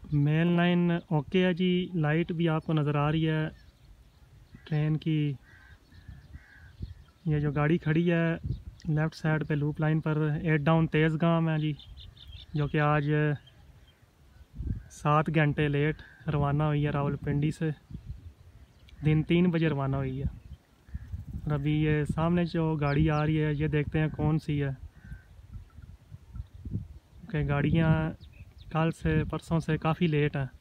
Main line okay है जी। Light भी आपको नज़र आ रही है ट्रेन की। ये जो गाड़ी खड़ी है लेफ़्ट साइड पे लूप लाइन पर 8 डाउन तेज़ गाम है जी, जो कि आज 7 घंटे लेट रवाना हुई है रावलपिंडी से। दिन 3 बजे रवाना हुई है। और अभी ये सामने जो गाड़ी आ रही है ये देखते हैं कौन सी है। कि गाड़ियाँ कल से परसों से काफ़ी लेट हैं।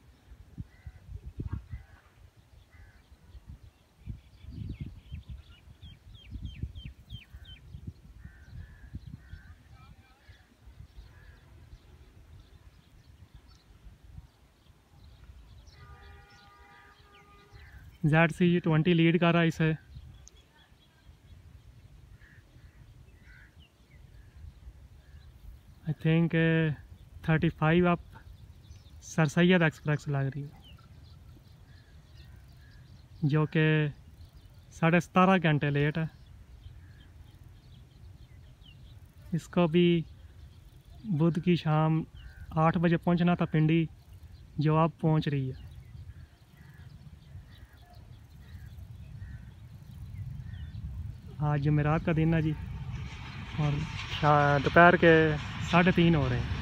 ZC20 लीड कर रहा है इसे। I think 35 up sir Syed express लग रही है, जो कि 17.5 घंटे लेट है। इसको भी बुध की शाम 8 बजे पहुंचना था पिंडी, जो अब पहुंच रही है। आज जुमेरात का दिन है जी, और दोपहर के 3:30 हो रहे हैं।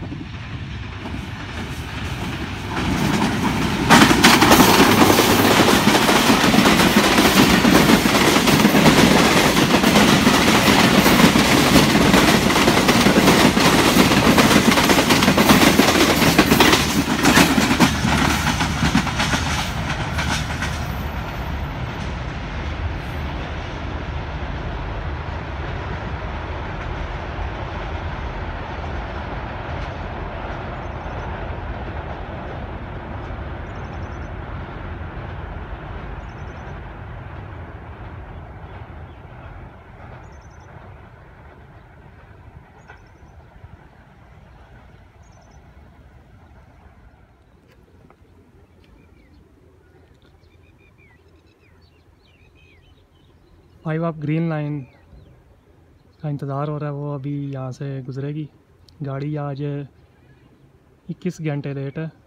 फाइव अप ग्रीन लाइन का इंतज़ार हो रहा है, वो अभी यहाँ से गुजरेगी। गाड़ी आज 21 घंटे लेट है।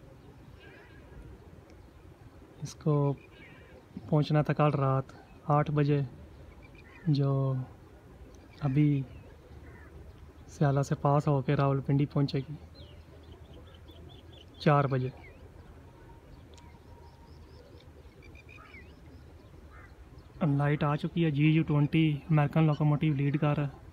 इसको पहुँचना था कल रात 8 बजे, जो अभी स्याला से पास होकर रावलपिंडी पहुँचेगी 4 बजे। लाइट आ चुकी है। GU20 अमेरिकन लोकोमोटिव लीड कर रहा है।